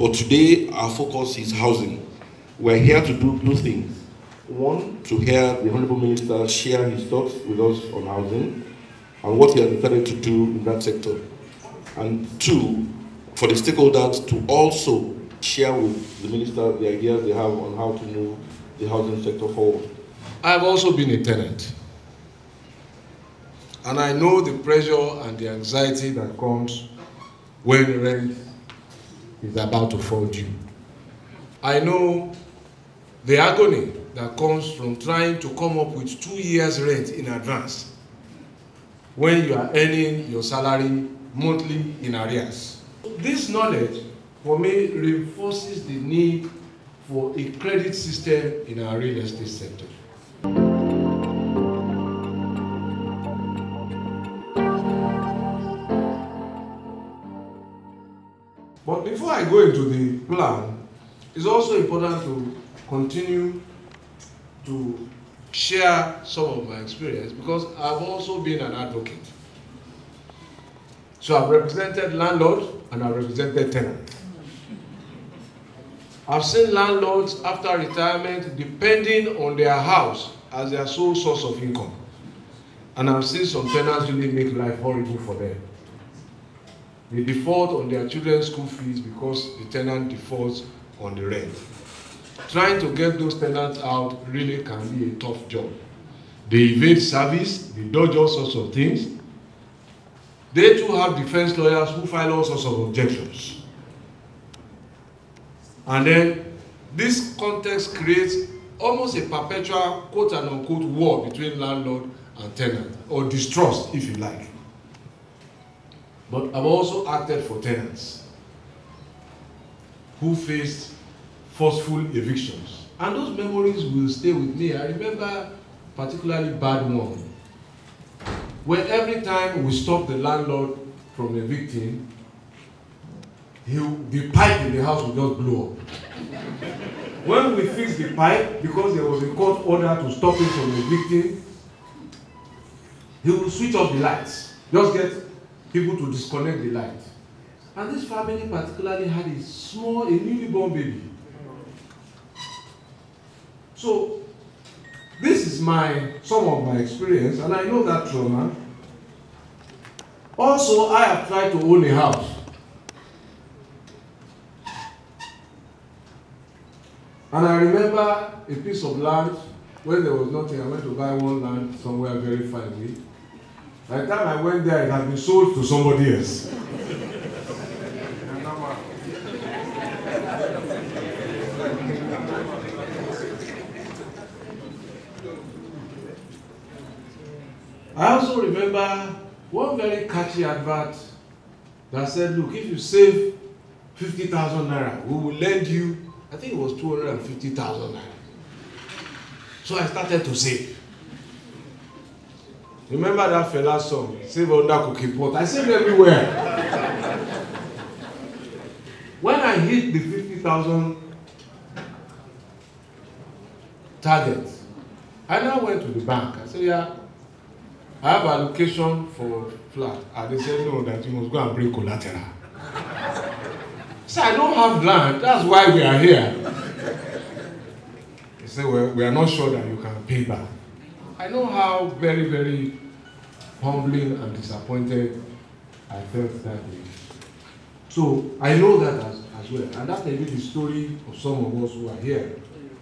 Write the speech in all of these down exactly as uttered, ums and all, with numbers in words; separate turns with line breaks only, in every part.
But today, our focus is housing. We're here to do two things. One, to hear the Honorable Minister share his thoughts with us on housing and what he has decided to do in that sector. And two, for the stakeholders to also share with the Minister the ideas they have on how to move the housing sector forward.
I've also been a tenant. And I know the pressure and the anxiety that comes when rent is about to fall due. I know the agony that comes from trying to come up with two years' rent in advance when you are earning your salary monthly in arrears. This knowledge, for me, reinforces the need for a credit system in our real estate sector. But before I go into the plan, it's also important to continue to share some of my experience because I've also been an advocate. So I've represented landlords and I've represented tenants. I've seen landlords after retirement depending on their house as their sole source of income. And I've seen some tenants really make life horrible for them. They default on their children's school fees because the tenant defaults on the rent. Trying to get those tenants out really can be a tough job. They evade service, they dodge all sorts of things. They too have defense lawyers who file all sorts of objections. And then this context creates almost a perpetual quote and unquote war between landlord and tenant, or distrust if you like. But I've also acted for tenants who faced forceful evictions. And those memories will stay with me. I remember particularly bad one, where every time we stopped the landlord from evicting, he, the pipe in the house would just blow up. When we fixed the pipe, because there was a court order to stop him from evicting, he would switch off the lights. Just get people to disconnect the light. And this family particularly had a small, a newly born baby. So, this is my, some of my experience, and I know that trauma. Also, I have tried to own a house. And I remember a piece of land, when there was nothing, I went to buy one land somewhere very far away. By the time I went there, it had been sold to somebody else. I also remember one very catchy advert that said, look, if you save fifty thousand naira, we will lend you, I think it was two hundred fifty thousand naira. So I started to save. Remember that fella song, save under cooking pot? I saved everywhere. When I hit the fifty thousand target, I now went to the bank. I said, yeah, I have allocation for flat. And they said, no, that you must go and bring collateral. So I don't have land, that's why we are here. They said, well, we are not sure that you can pay back. I know how very, very humbling and disappointed I felt that day. So I know that as, as well. And that may be the story of some of us who are here.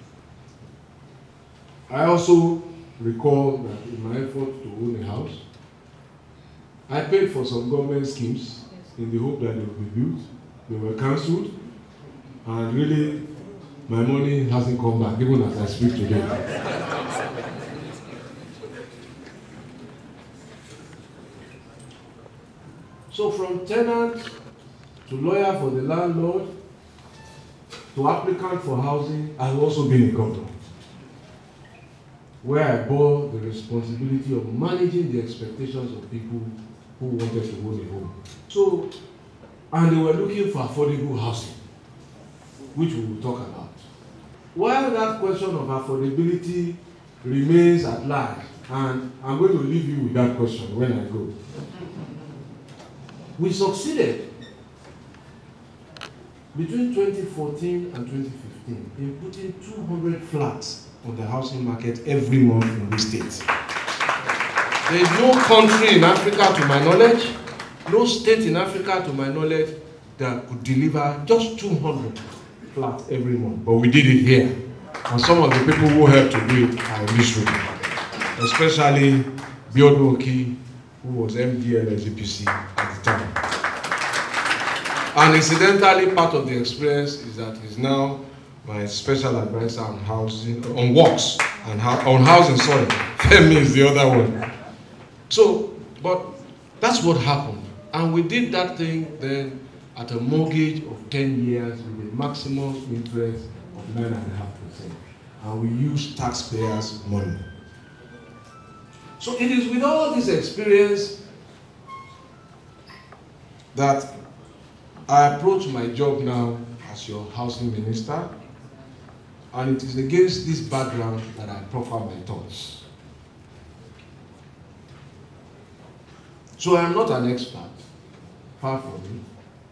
I also recall that in my effort to own a house, I paid for some government schemes in the hope that they would be built. They were cancelled, and really, my money hasn't come back, even as I speak today. So from tenant to lawyer for the landlord to applicant for housing, I've also been a governor, where I bore the responsibility of managing the expectations of people who wanted to own a home. So, and they were looking for affordable housing, which we will talk about. While that question of affordability remains at large, and I'm going to leave you with that question when I go. We succeeded between twenty fourteen and twenty fifteen, in putting two hundred flats on the housing market every month in this state. There is no country in Africa, to my knowledge, no state in Africa, to my knowledge, that could deliver just two hundred flats every month. But we did it here. And some of the people who helped to do it are in this room. Especially Biodun Oki, who was M D L S G P C at the time. And incidentally, part of the experience is that he's now my special advisor on housing, on works, and on housing, sorry. Femi is the other one. So, but that's what happened. And we did that thing then at a mortgage of ten years with a maximum interest of nine point five percent. And we used taxpayers' money. So it is with all this experience that I approach my job now as your housing minister, and it is against this background that I proffer my thoughts. So I am not an expert, far from me,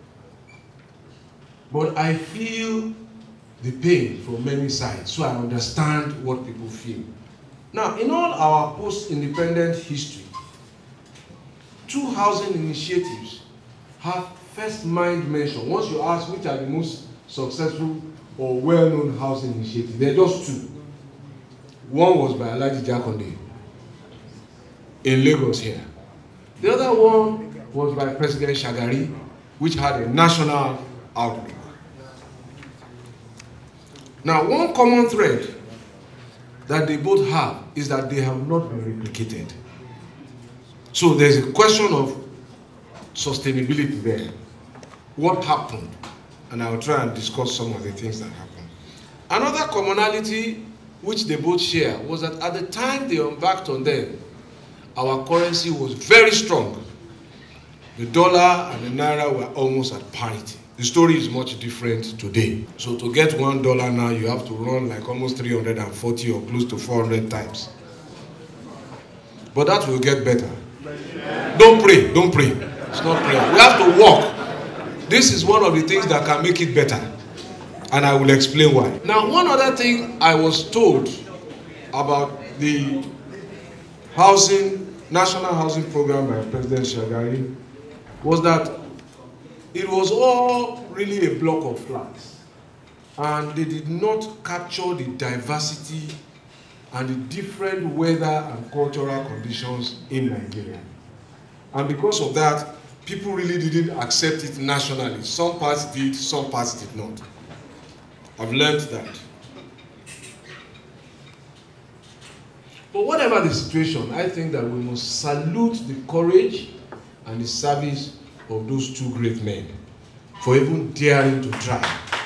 but I feel the pain from many sides, so I understand what people feel. Now, in all our post-independent history, two housing initiatives have first mind mention. Once you ask which are the most successful or well-known housing initiatives, there are just two. One was by Alhaji Jakande in Lagos here. The other one was by President Shagari, which had a national outlook. Now, one common thread that they both have is that they have not been replicated. So there's a question of sustainability there. What happened? And I'll try and discuss some of the things that happened. Another commonality which they both share was that at the time they embarked on them, our currency was very strong. The dollar and the naira were almost at parity. The story is much different today. So to get one dollar now, you have to run like almost three hundred forty or close to four hundred times. But that will get better. Don't pray, don't pray. It's not prayer. We have to walk. This is one of the things that can make it better. And I will explain why. Now, one other thing I was told about the housing, National Housing Program by President Shagari was that it was all really a block of flats, and they did not capture the diversity and the different weather and cultural conditions in Nigeria. And because of that, people really didn't accept it nationally. Some parts did, some parts did not. I've learned that. But whatever the situation, I think that we must salute the courage and the service of those two great men for even daring to try.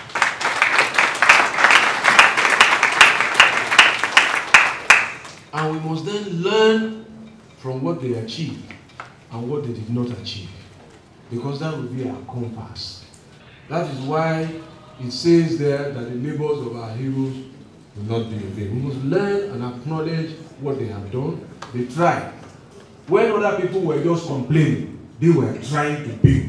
And we must then learn from what they achieved and what they did not achieve, because that will be our compass. That is why it says there that the labors of our heroes will not be in vain. We must learn and acknowledge what they have done. They tried. When other people were just complaining, they were trying to build.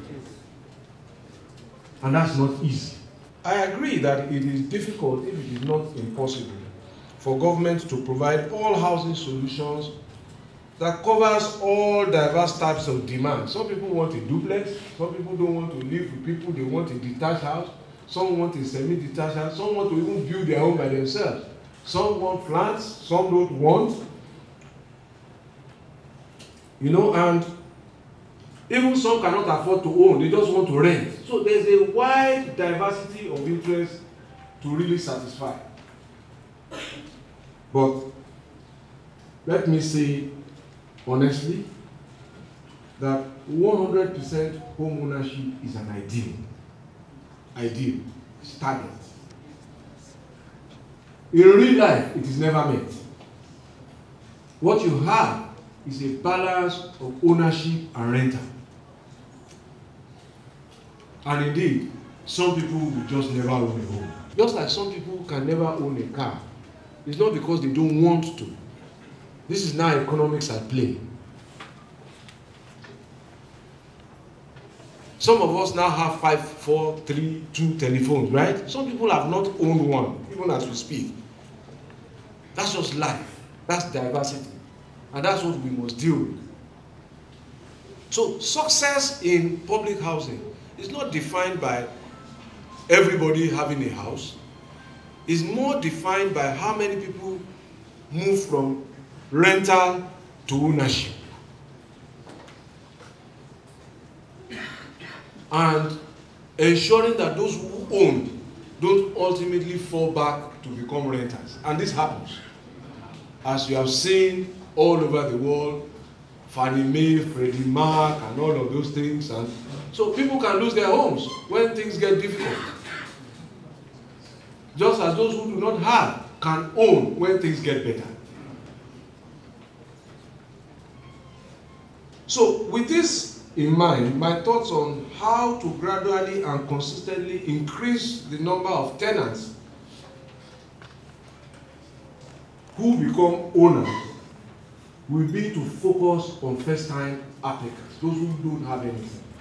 And that's not easy. I agree that it is difficult, if it is not impossible, for government to provide all housing solutions that covers all diverse types of demand. Some people want a duplex, some people don't want to live with people, they want a detached house, some want a semi-detached house, some want to even build their home by themselves. Some want flats, some don't want. You know, and even some cannot afford to own, they just want to rent. So there's a wide diversity of interest to really satisfy. But let me say honestly that one hundred percent home ownership is an ideal. Ideal. It's target. In real life, it is never met. What you have is a balance of ownership and rental. And indeed, some people will just never own a home. Just like some people can never own a car. It's not because they don't want to. This is now economics at play. Some of us now have five, four, three, two telephones, right? Some people have not owned one, even as we speak. That's just life. That's diversity. And that's what we must deal with. So success in public housing is not defined by everybody having a house. It's more defined by how many people move from rental to ownership. And ensuring that those who own don't ultimately fall back to become renters. And this happens. As you have seen all over the world, Fannie Mae, Freddie Mac, and all of those things. And so people can lose their homes when things get difficult. Just as those who do not have can own when things get better. So with this in mind, my thoughts on how to gradually and consistently increase the number of tenants who become owners will be to focus on first-time applicants, those who don't have anything.